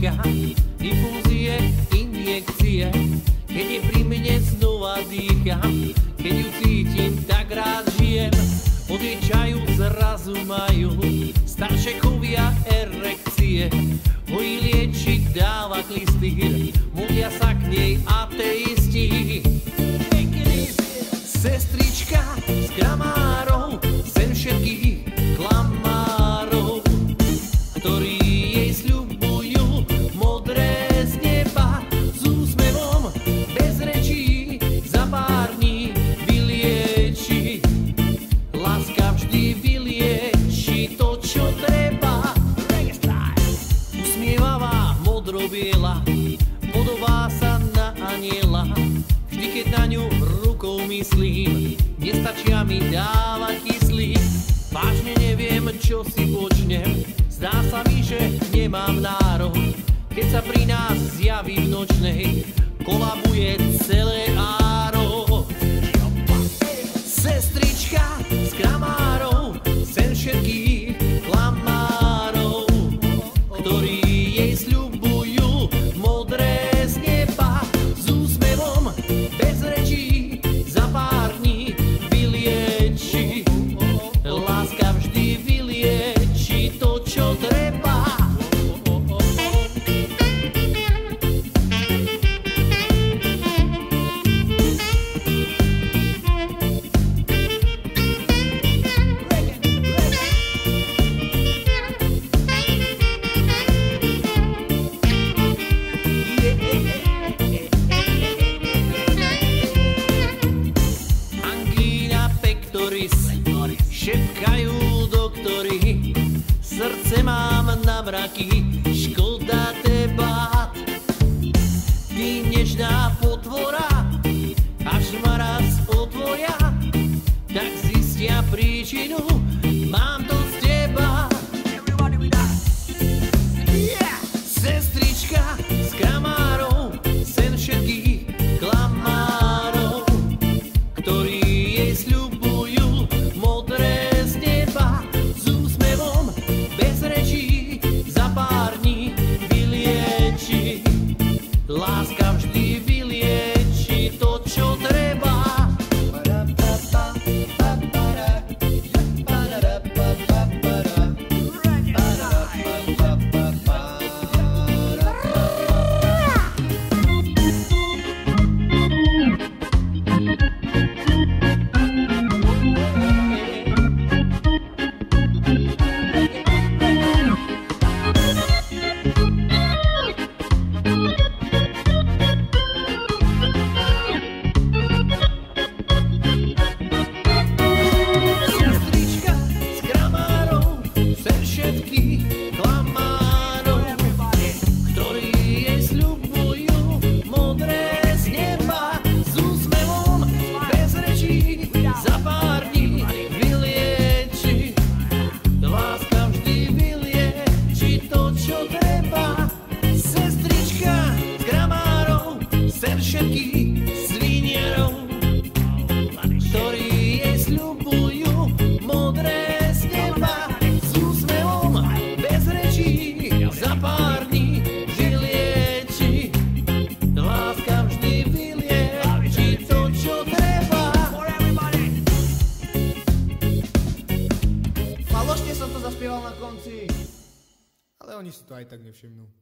dýcha, infúzie, injekcie, keď je pri mne znova dýcha, keď ju cítim, tak rád žijem. Od jej čaju zrazu majú staršie chovia erekcie, hojí lieči, dáva klistýr, modlia sa k nej ateisti. Sestrička z kramárov, sem všetkých klamárov, ktorí jej sľubujú modré z neba, s úsmevom bez rečí, za pár dní vylieči. Láska vždy vylieči to, čo treba. Usmievavá, modrobiela, podobá sa na aniela. Vždy, keď na ňu rukou myslím, nestačia mi dávať kyslík. Vážne neviem, čo si počnem, zdá sa mi, že nemám nárok. Keď sa pri nás zjaví v nočnej, kolabuje celé áro. Sestrička z kramárov, sem všetkých klamárov, ktorí jej sľubujú modré z neba, s úsmevom bez rečí, za pár dní vylieči. Láska vždy vylieči to, čo treba. Angína pectoris, šepkajú doktori, srdce mám na mraky, škoda teba. Ty nežná potvora, až ma raz otvoria, tak zistia príčinu, mám to z teba. Sestrička z kramárov, sen všetkých klamárov, ktorí jej sľubujú modré z neba, s úsmevom bez rečí, za pár dní vylieči. Láska vždy vylieči to, čo treba. Sestrička z kramárov, sem všetkých klamárov, ktorí jej sľubujú modré z neba, s úsmevom bez rečí, za pár dní vylieči. Láska vždy vylieči to, čo treba. Sestrička z kramárov, sem všetkých svinierov, ktorí jej sľubujú modré z neba, s úsmevom bez rečí, za pár dní vylieči. Láska vždy vylieči to, čo treba. Falošne som to zaspieval na konci, ale oni si to aj tak nevšimnú.